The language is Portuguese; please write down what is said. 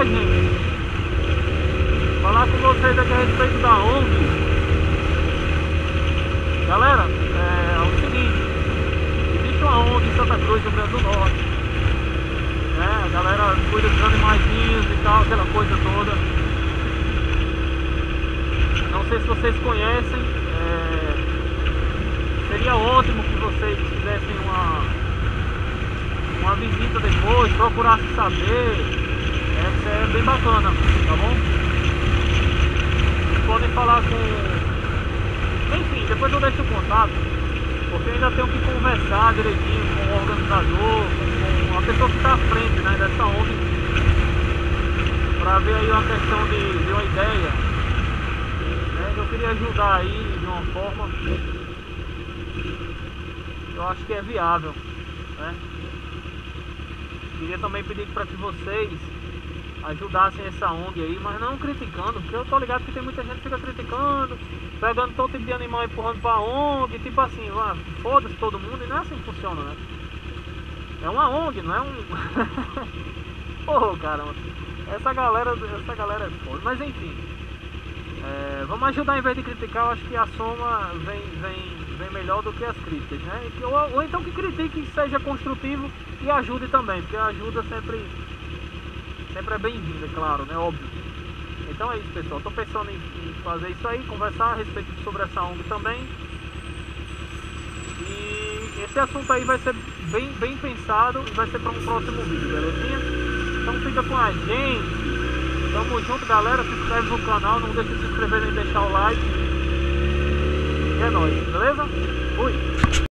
gente, falar com vocês aqui a respeito da ONG. Galera, é o seguinte, existe uma ONG em Santa Cruz, Rio Grande do Norte, né? A galera cuida dos animaizinhos e tal, aquela coisa toda. Não sei se vocês conhecem, seria ótimo que vocês fizessem uma visita depois, procurassem saber, isso é bem bacana, tá bom? Vocês podem falar com... Enfim, depois eu deixo o contato, porque eu ainda tenho que conversar direitinho com o organizador, com a pessoa que está à frente, né, dessa ONG, para ver aí uma questão de uma ideia, né? Eu queria ajudar aí de uma forma, eu acho que é viável, né? Queria também pedir para que vocês ajudassem essa ONG aí, mas não criticando, porque eu tô ligado que tem muita gente que fica criticando, pegando todo tipo de animal e empurrando pra ONG, tipo assim, foda-se todo mundo, e não é assim que funciona, né? É uma ONG, não é um... Porra, caramba, essa galera é foda, mas enfim, vamos ajudar em vez de criticar. Eu acho que a soma vem melhor do que as críticas, né? Ou então que critique, seja construtivo e ajude também, porque a ajuda sempre é bem-vinda, claro, né? Óbvio. Então é isso, pessoal. Tô pensando em fazer isso aí, conversar a respeito sobre essa ONG também. E esse assunto aí vai ser bem pensado e vai ser para um próximo vídeo, belezinha? Então fica com a gente. Tamo junto, galera. Se inscreve no canal, não deixa de se inscrever nem deixar o like. E é nóis, beleza? Fui!